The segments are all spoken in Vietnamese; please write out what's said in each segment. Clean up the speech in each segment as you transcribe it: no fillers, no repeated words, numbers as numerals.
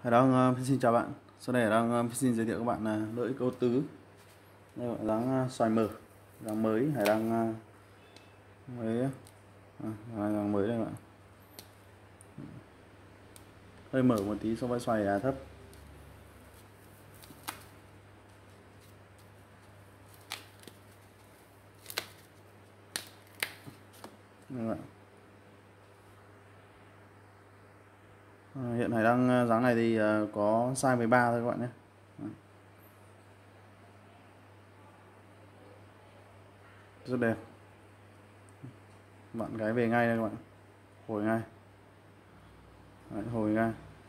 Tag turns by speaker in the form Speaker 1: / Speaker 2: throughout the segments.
Speaker 1: Hải Đăng xin chào bạn. Sau đây Hải Đăng xin giới thiệu các bạn là lưỡi câu tứ. Đây gọi dáng xoài mở, dáng mới Hải Đăng mới dáng mới đây bạn. Hơi mở một tí so với xoài thấp. Đây bạn. Hiện Hải Đăng dáng này thì có size 13 thôi các bạn nhé. Rất đẹp. Bạn gái về ngay đây các bạn. Hồi ngay. Đấy, hồi ngay.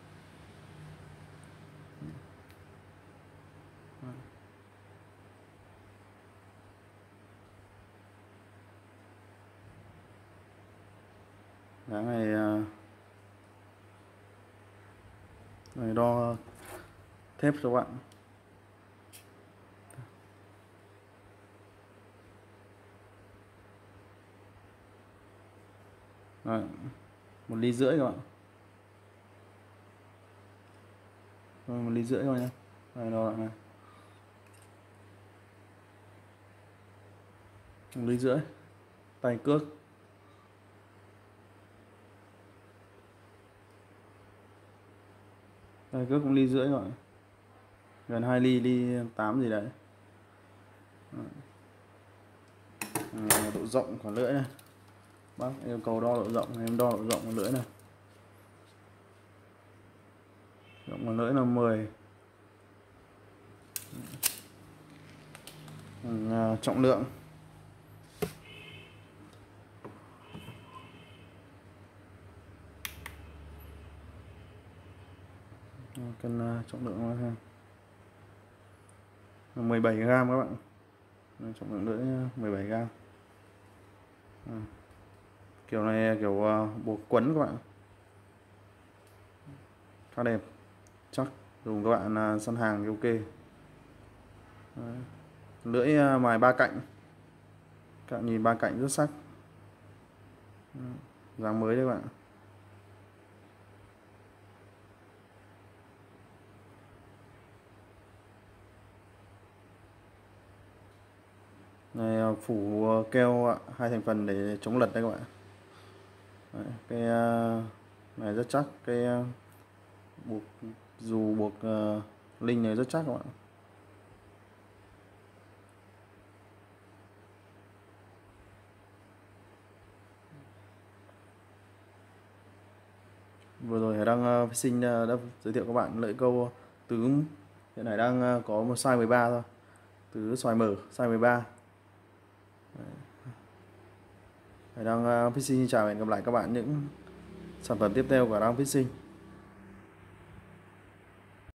Speaker 1: Dáng này đo thép cho bạn. Đấy, 1,5 ly các bạn. Rồi, 1,5 ly thôi nhé. Đây đo lại này. 1,5 ly. Tay cước. Tay cước cũng 1,5 ly rồi. Gần 2 ly, ly 8 gì đấy. Độ rộng của lưỡi này. Bác yêu cầu đo độ rộng, em đo độ rộng của lưỡi này. Rộng của lưỡi là 10. Trọng lượng cân trọng lượng là 17 gram các bạn. Trọng lượng lưỡi 17 gram. Kiểu này kiểu buộc quấn các bạn, khá đẹp, chắc dùng các bạn săn hàng thì ok. Đấy. Lưỡi mài 3 cạnh, các bạn nhìn 3 cạnh rất sắc. Dáng mới đấy các bạn. Này phủ keo 2 thành phần để chống lật đây các bạn. Đấy, cái này rất chắc, cái buộc dù buộc linh này rất chắc các bạn. Vừa rồi Hải Đăng Fishing đã giới thiệu các bạn lưỡi câu tứ, hiện Hải đang có một size 13 thôi, tứ xoài mở size 13. Hải Đăng Fishing chào và hẹn gặp lại các bạn những sản phẩm tiếp theo của Hải Đăng Fishing.